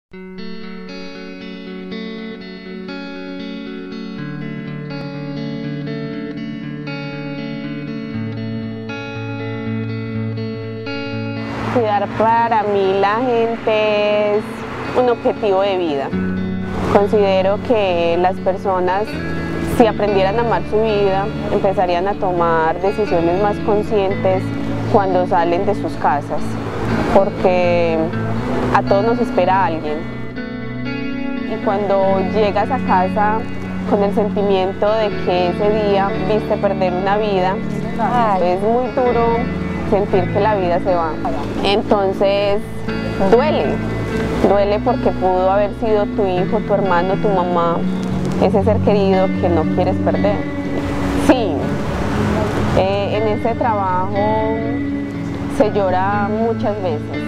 Cuidar para mí la gente es un objetivo de vida. Considero que las personas, si aprendieran a amar su vida, empezarían a tomar decisiones más conscientes cuando salen de sus casas, porque a todos nos espera alguien. Y cuando llegas a casa con el sentimiento de que ese día viste perder una vida, es muy duro sentir que la vida se va. Entonces duele porque pudo haber sido tu hijo, tu hermano, tu mamá, ese ser querido que no quieres perder. Sí, en este trabajo se llora muchas veces.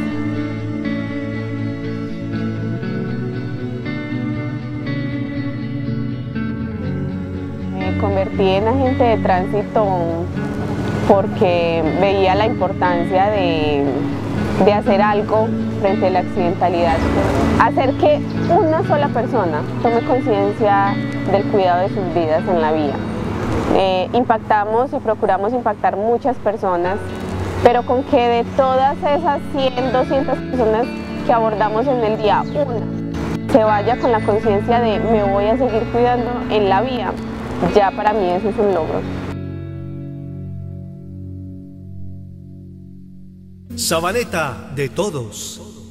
Me convertí en agente de tránsito porque veía la importancia de hacer algo frente a la accidentalidad. Hacer que una sola persona tome conciencia del cuidado de sus vidas en la vía. Impactamos y procuramos impactar muchas personas, pero con que de todas esas 100, 200 personas que abordamos en el día, una se vaya con la conciencia de me voy a seguir cuidando en la vía, ya para mí eso es un logro. Sabaneta de todos.